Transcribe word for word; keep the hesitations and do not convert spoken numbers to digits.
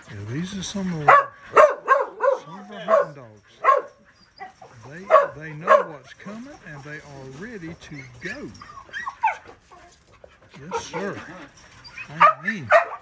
Yeah, these are some of our, some of our hunting dogs. They, they know what's coming and they are ready to go. Yes, sir. I mean.